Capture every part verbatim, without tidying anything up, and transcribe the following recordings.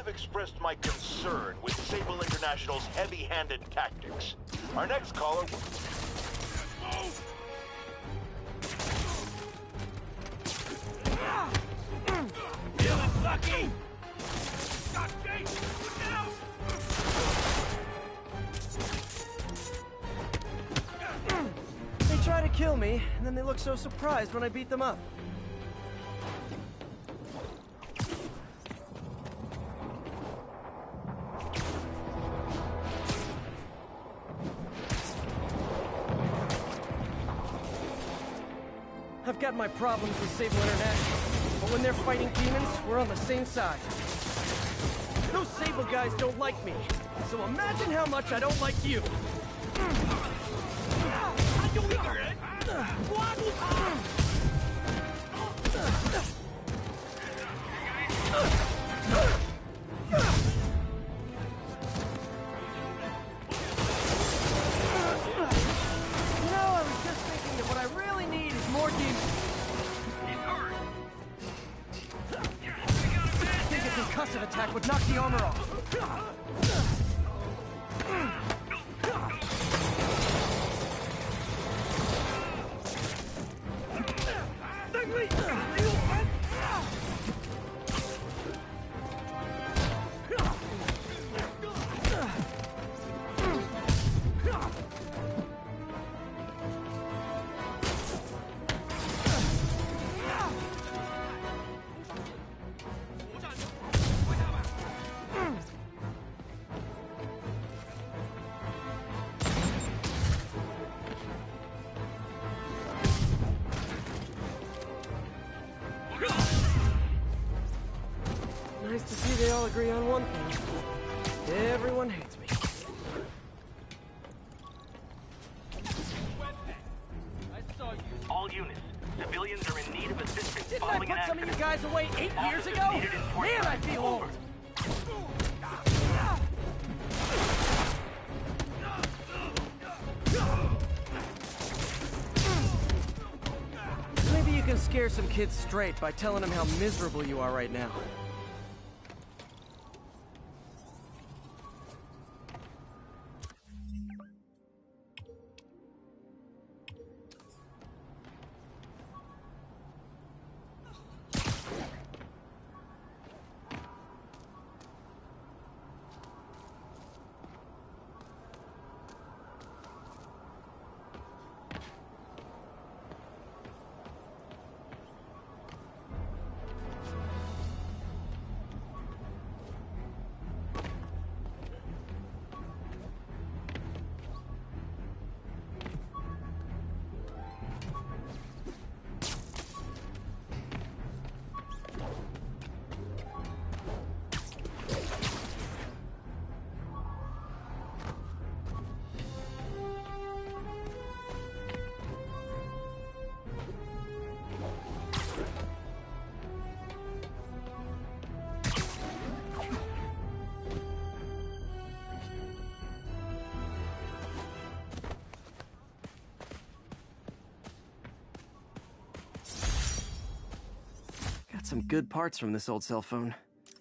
expressed my concern with Sable International's heavy-handed tactics. Our next caller... Feeling lucky! Got Jake! Look out! They try to kill me, and then they look so surprised when I beat them up. I've got my problems with Sable International, but when they're fighting demons, we're on the same side. Those Sable guys don't like me, so imagine how much I don't like you. Concussive attack would knock the armor off. Nice to see they all agree on one thing. Everyone hates me. All units, civilians are in need of assistance. Didn't I put some of you guys away eight years ago? Man, I feel old. Maybe you can scare some kids straight by telling them how miserable you are right now. Some good parts from this old cell phone.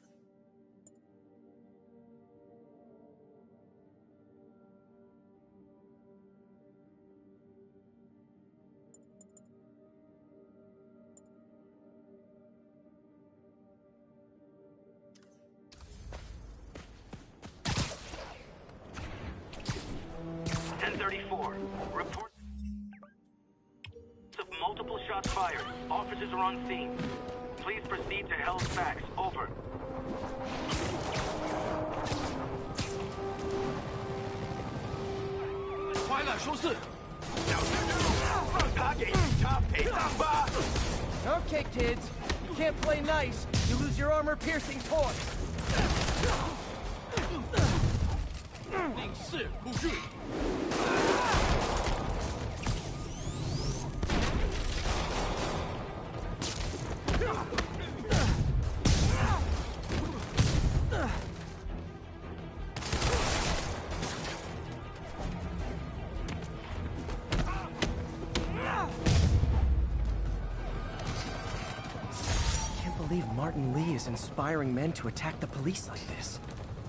ten thirty-four. Report of multiple shots fired. Officers are on scene. Please proceed to Hell's Backs. Over. Okay, kids. You can't play nice. You lose your armor-piercing toys. believe Martin Lee is inspiring men to attack the police like this.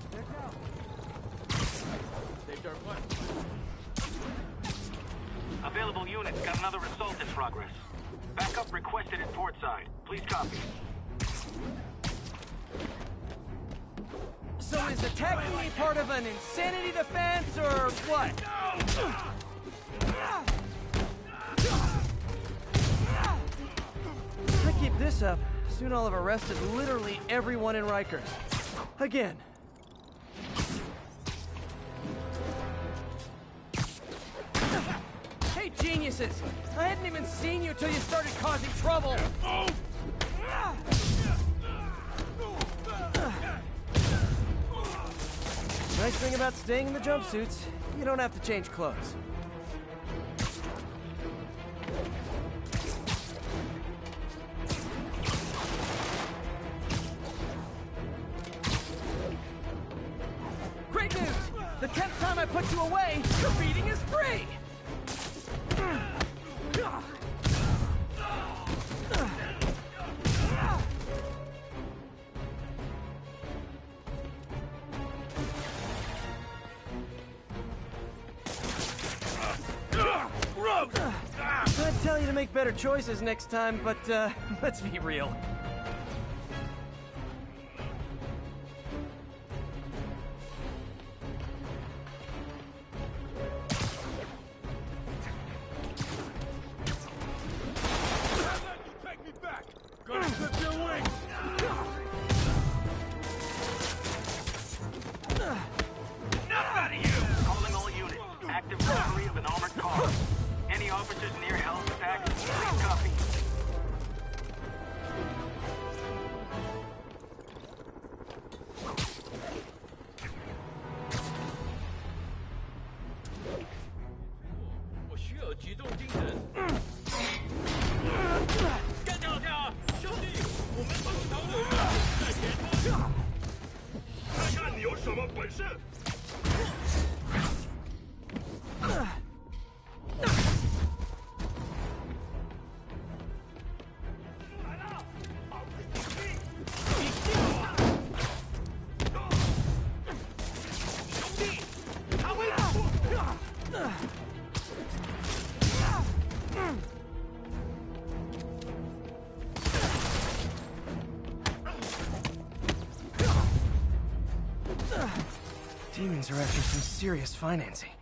Saved our butt. Available units got another assault in progress. Backup requested at portside. Please copy. So is attacking me part of an insanity defense, or what? If I keep this up, soon I'll have arrested literally everyone in Rikers. Again. Hey, geniuses! I hadn't even seen you till you started causing trouble! Nice thing about staying in the jumpsuits, you don't have to change clothes. Great news! The tenth time I put you away, your beating is free! I'd tell you to make better choices next time, but uh, let's be real. Take me back! Gonna clip your wings! Enough out of you! Calling all units. Active recovery of an armored car. Any officers near Halifax? Please copy. Demons are after some serious financing.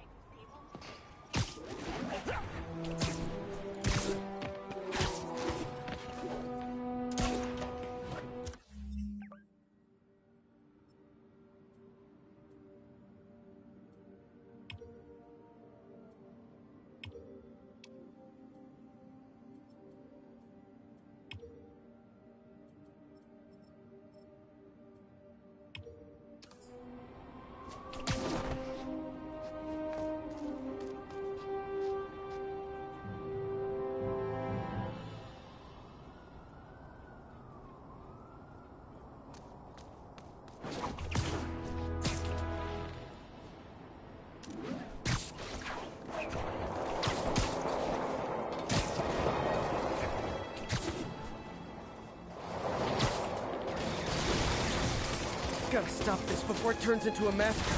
Gotta stop this before it turns into a massacre.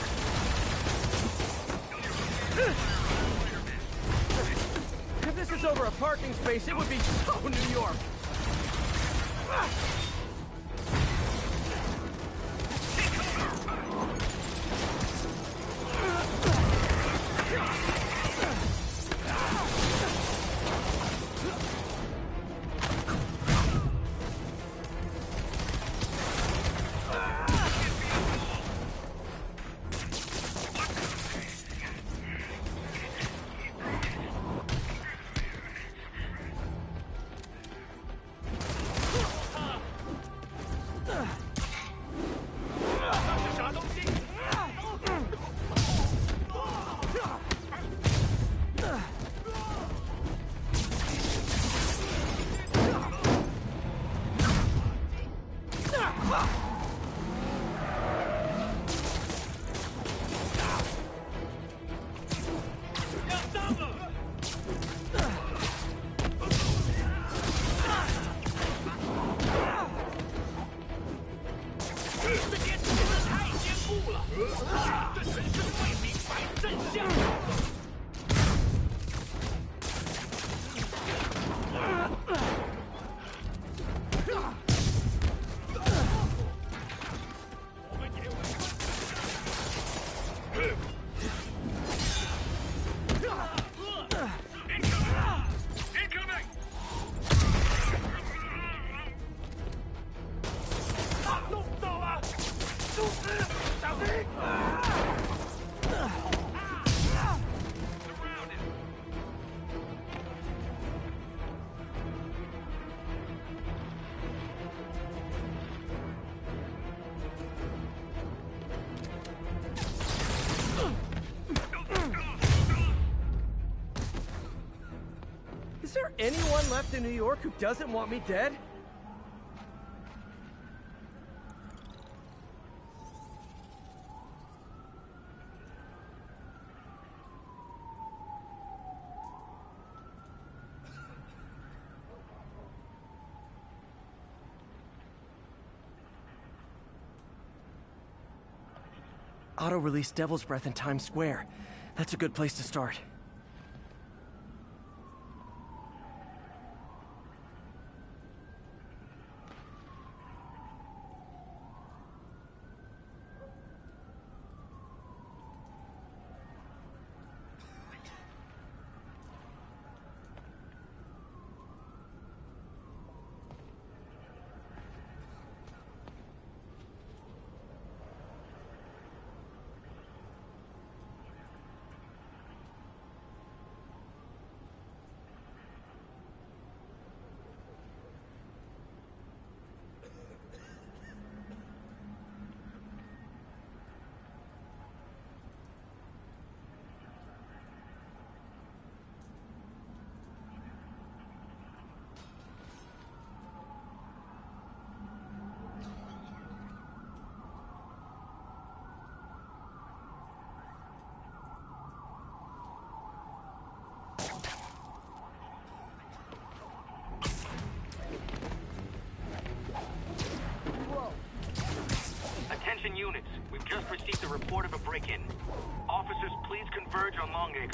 If this is over a parking space, it would be so New York. anyone left in New York who doesn't want me dead? Auto-release Devil's Breath in Times Square. That's a good place to start. Attention units, we've just received a report of a break-in. Officers, please converge on Longacre.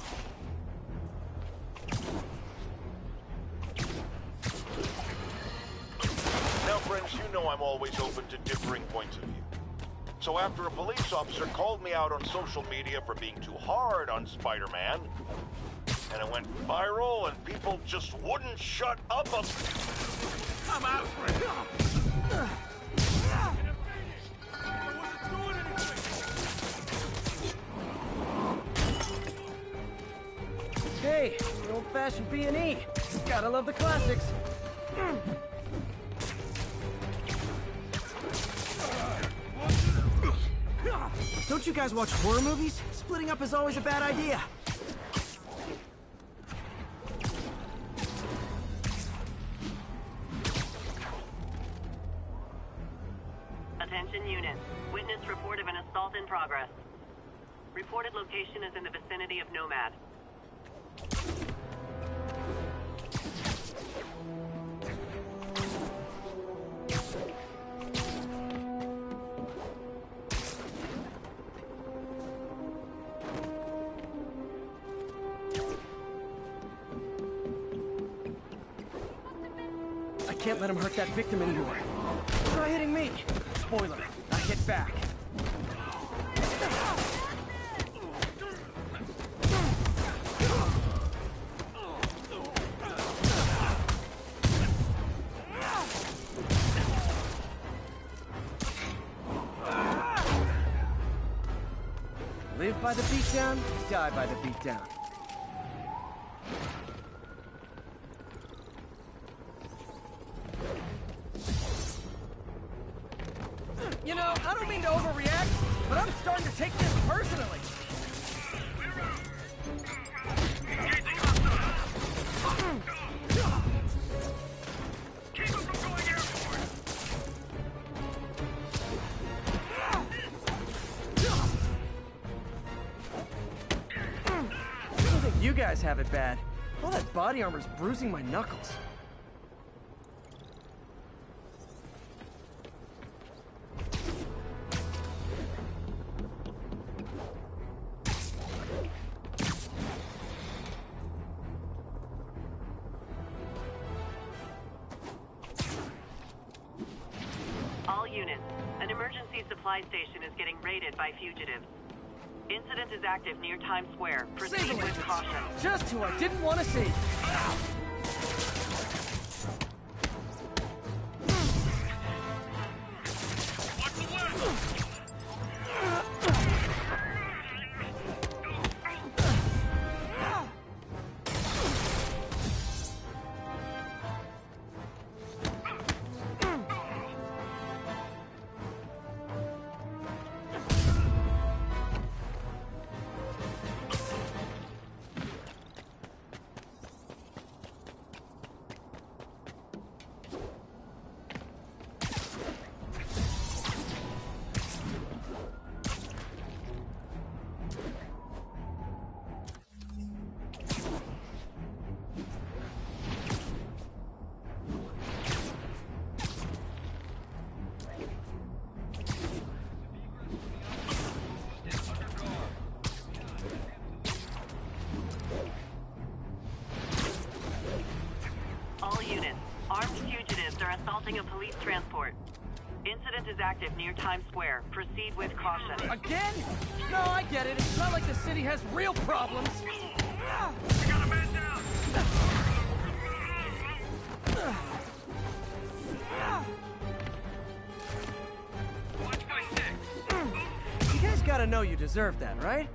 Now, friends, you know I'm always open to differing points of view. So after a police officer called me out on social media for being too hard on Spider-Man, and it went viral and people just wouldn't shut up about... I'm out for it. Hey, the old-fashioned B and E. Gotta love the classics. Don't you guys watch horror movies? Splitting up is always a bad idea. Attention units. Witness report of an assault in progress. Reported location is in the vicinity of Nomad. I can't let him hurt that victim anymore. Try hitting me. Spoiler, I hit back. Live by the beatdown, die by the beatdown. You know, I don't mean to overreact, but I'm starting to take this personally. Keep him from going airborne. I don't think you guys have it bad. All that body armor's bruising my knuckles. All units, an emergency supply station is getting raided by fugitives. Incident is active near Times Square. Proceed Save with them. caution. Just who I didn't want to see. What's the word? Armed fugitives are assaulting a police transport. Incident is active near Times Square. Proceed with caution. Again? No, I get it. It's not like the city has real problems. We got a man down! Watch my six! You guys gotta know you deserve that, right?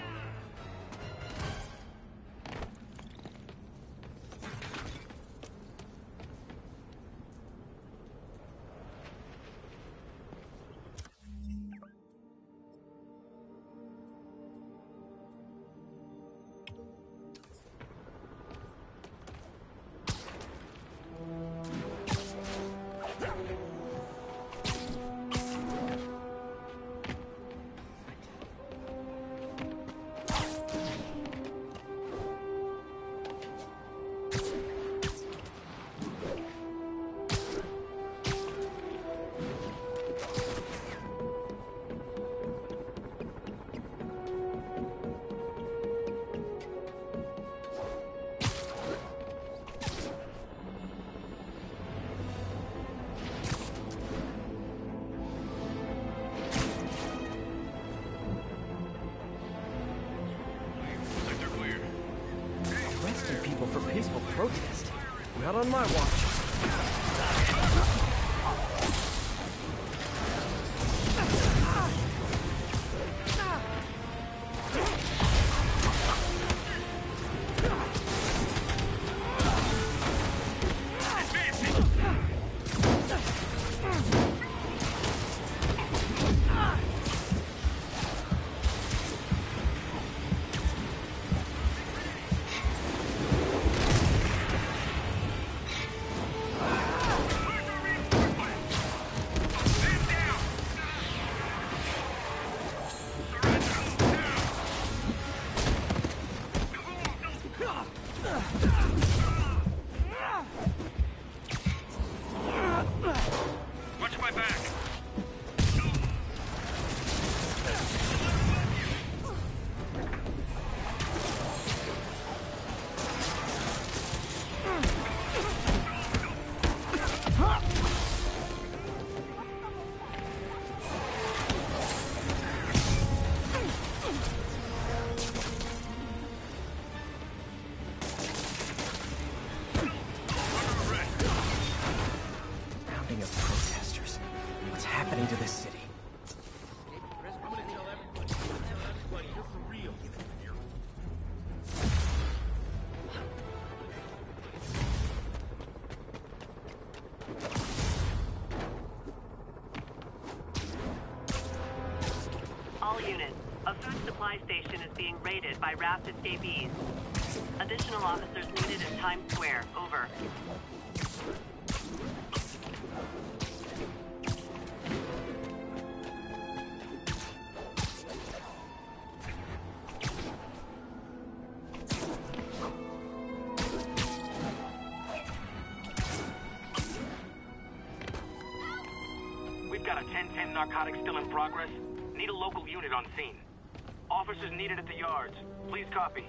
Arresting people for peaceful protest. Not on my watch. Watch my back! Rounding of protesters. What's happening to this city? I'm gonna tell everybody. Tell everybody you're for real. All units, a food supply station is being raided by raft escapees. Additional officers needed in Times Square. Over. We've got a ten ten narcotics still in progress. Need a local unit on scene. Officers needed at the yards. Please copy.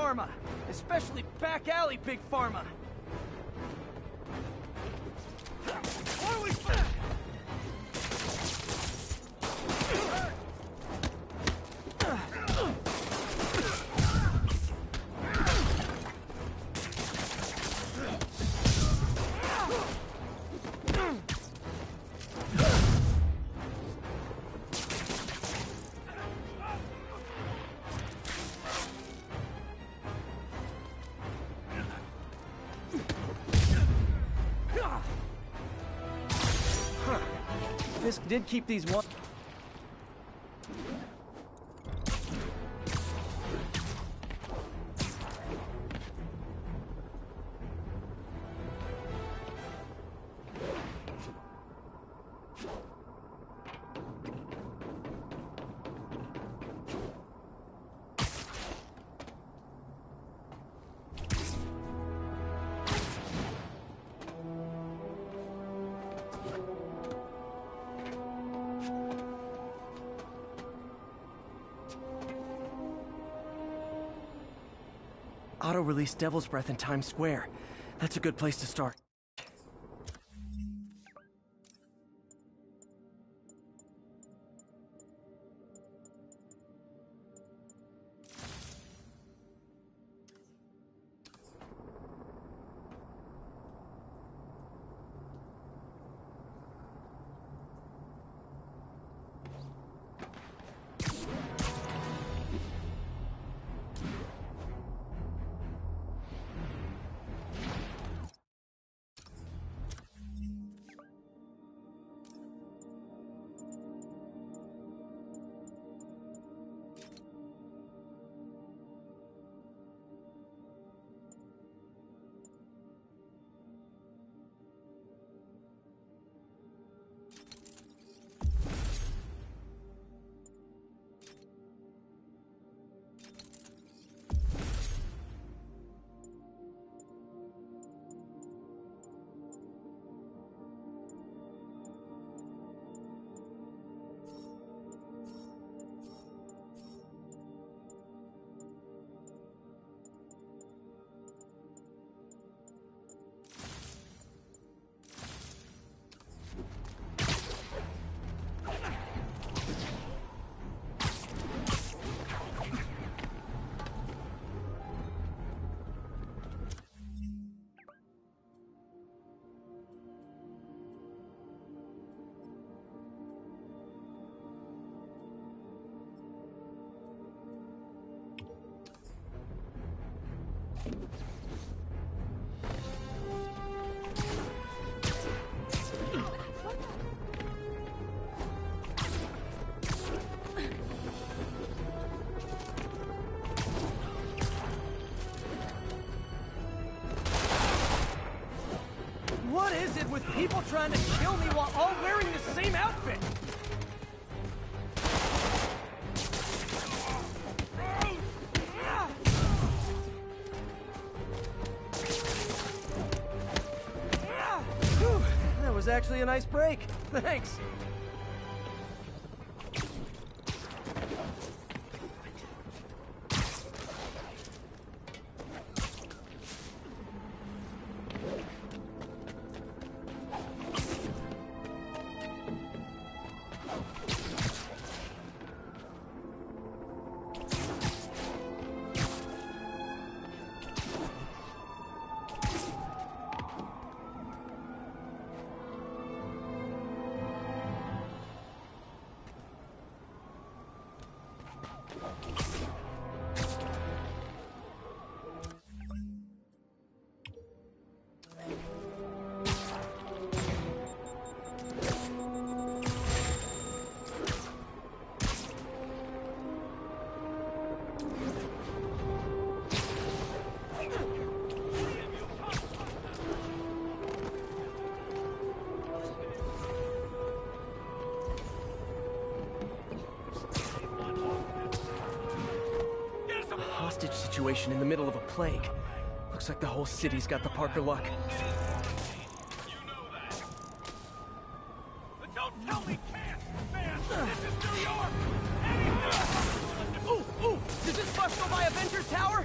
Pharma, especially back alley Big Pharma. What are we... Fisk did keep these one... Auto-release Devil's Breath in Times Square. That's a good place to start. What is it with people trying to kill me while all wearing the same outfit? Whew, that was actually a nice break. Thanks. Hostage situation in the middle of a plague. Looks like the whole city's got the Parker luck. You know that. But don't tell me can't, man! This is New York! Anything! Ooh, ooh! Does this bus go by Avenger Tower?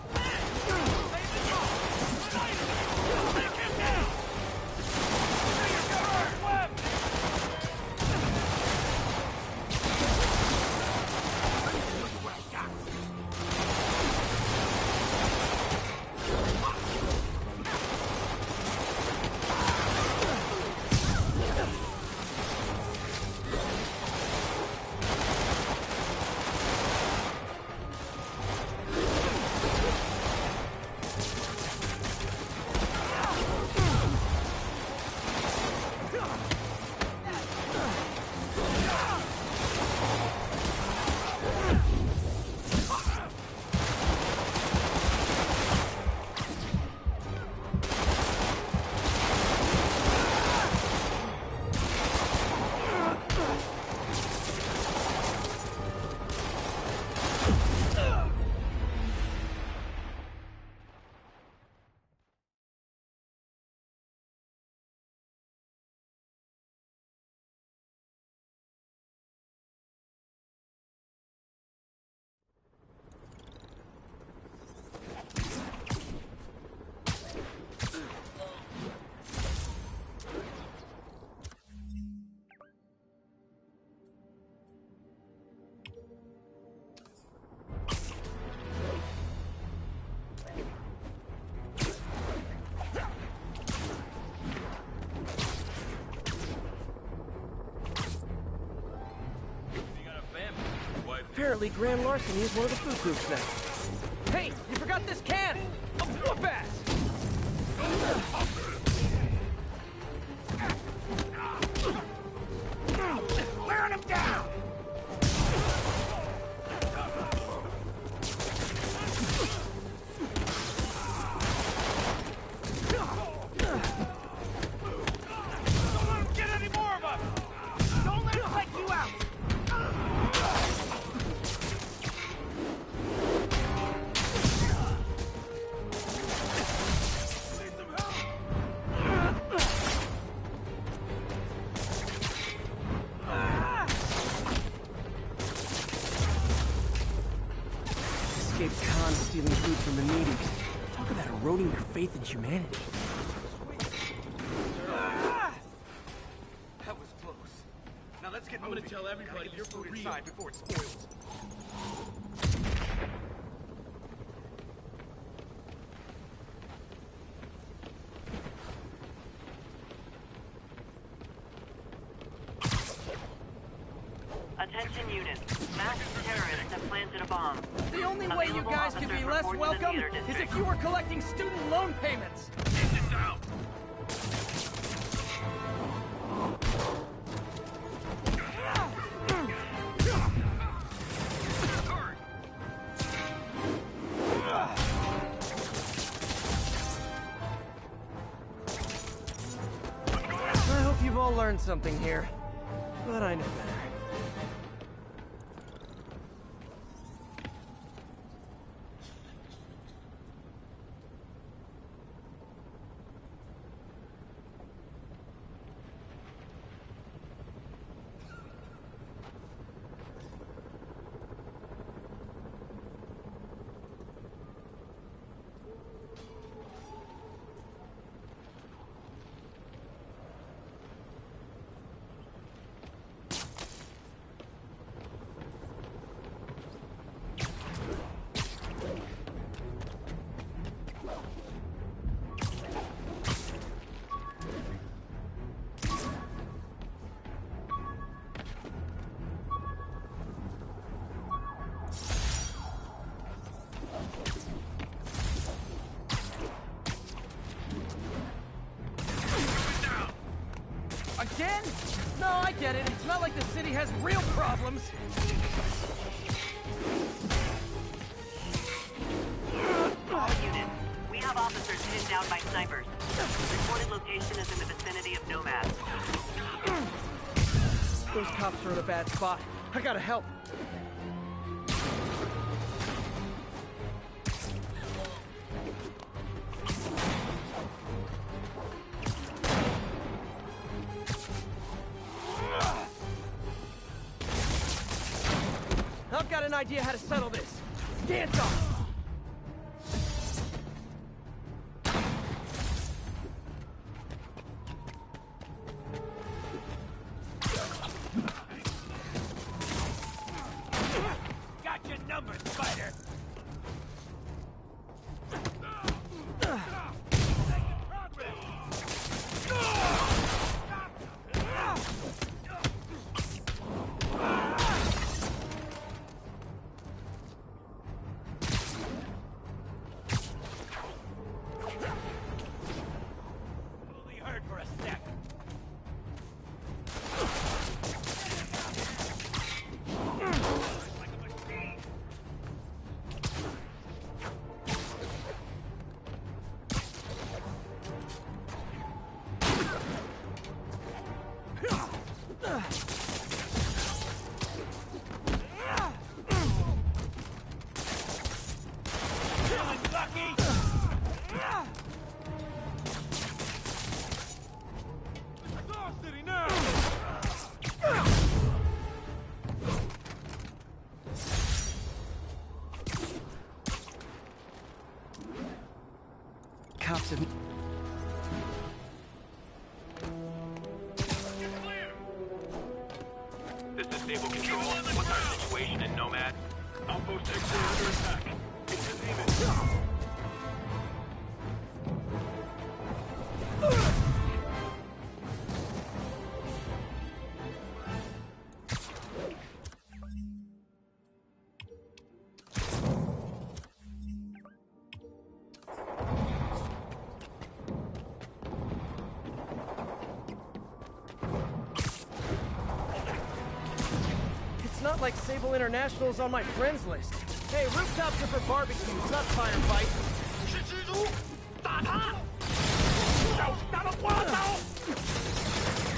Apparently, Grand Larceny is one of the food groups now. Hey, you forgot this can! A whoop ass! Wearing him down! Don't let him get any more of us! Don't let him take you out! Escaped cons stealing food from the needy. Talk about eroding your faith in humanity. That was close. Now let's get I'm moving. gonna tell everybody Gotta get you're this for food real. inside before it spoils. Attention units. Masked terrorists have planted a bomb. The only way you Available guys can be officers less report to the welcome theater is district. if you were collecting student loan payments. Get this out! I hope you've all learned something here, but I know better. Again? No, I get it. It's not like the city has real problems. All units. We have officers pinned down by snipers. Reported location is in the vicinity of Nomad. Those cops are in a bad spot. I gotta help. I've got an idea how to settle this. Dance off! Got your number, Spider! Only heard for a sec. Like a machine. Feeling lucky? Star City now! Cops have... This is Stable Control. What's our situation in Nomad? Outpost X under attack. Contain it. It's not like Sable International's on my friends list. Hey, rooftops are for barbecues, not firefights. 是蜘蛛，打他！小心他的花刀！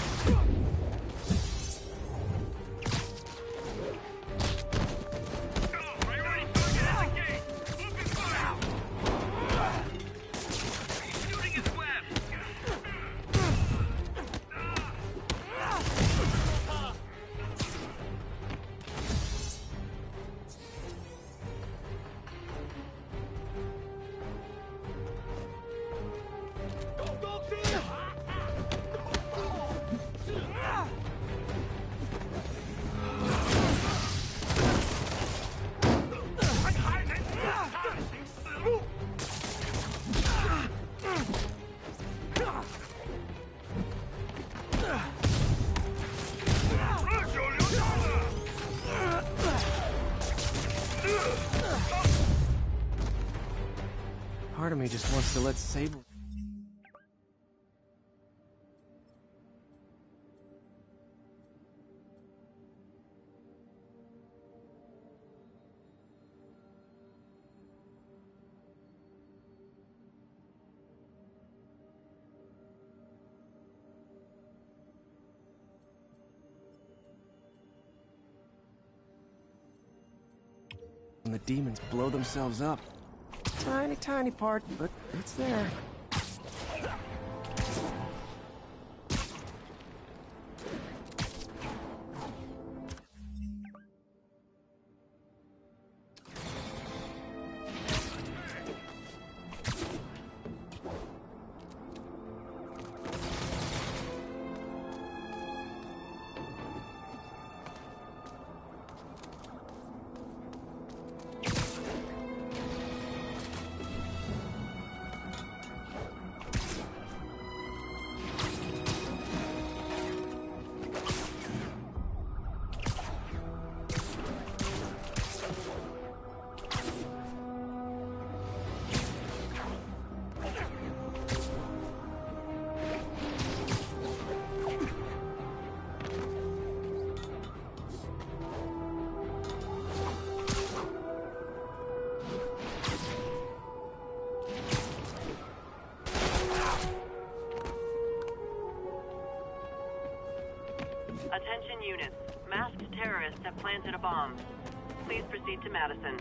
Part of me just wants to let Sable... When the demons blow themselves up. Tiny, tiny part, but it's there. Attention units. Masked terrorists have planted a bomb. Please proceed to Madison.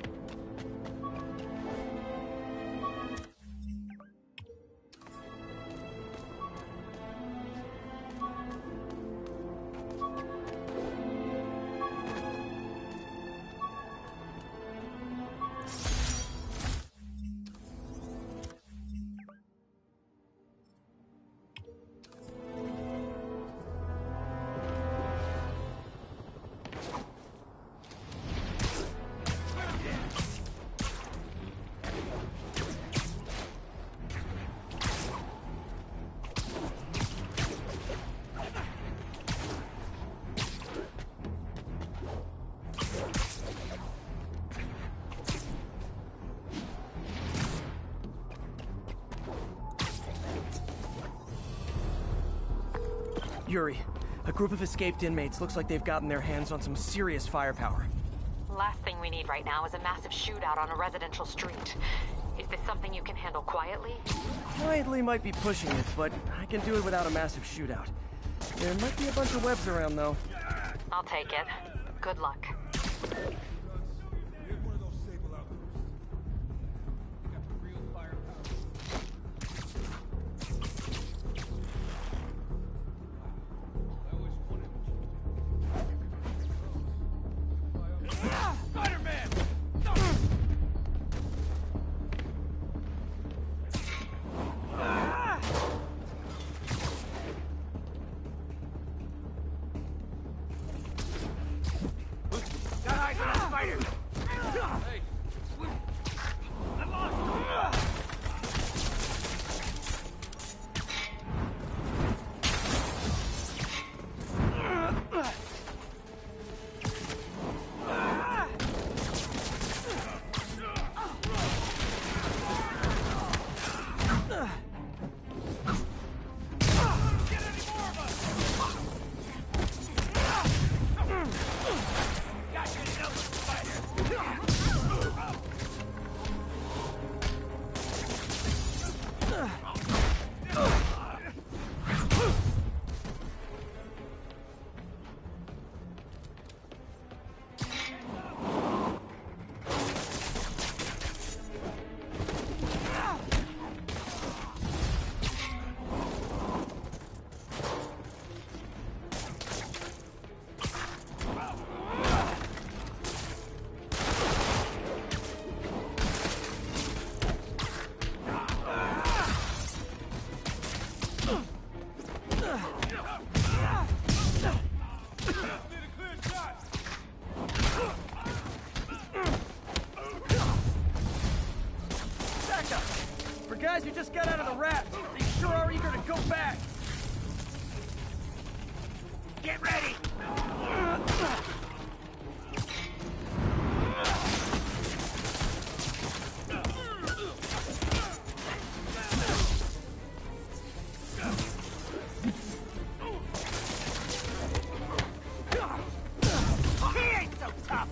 Yuri, a group of escaped inmates looks like they've gotten their hands on some serious firepower. Last thing we need right now is a massive shootout on a residential street. Is this something you can handle quietly? Quietly might be pushing it, but I can do it without a massive shootout. There might be a bunch of webs around, though. I'll take it. Good luck. Guys who just got out of the rat, they sure are eager to go back. Get ready! He ain't so tough!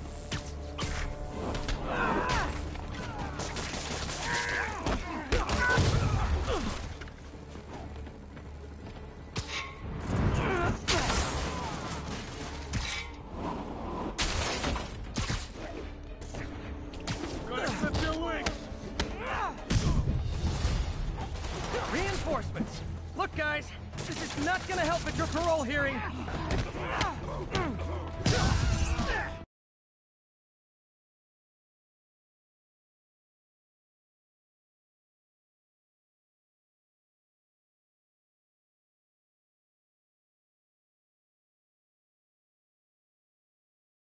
Reinforcements. Look, guys, this is not gonna help at your parole hearing.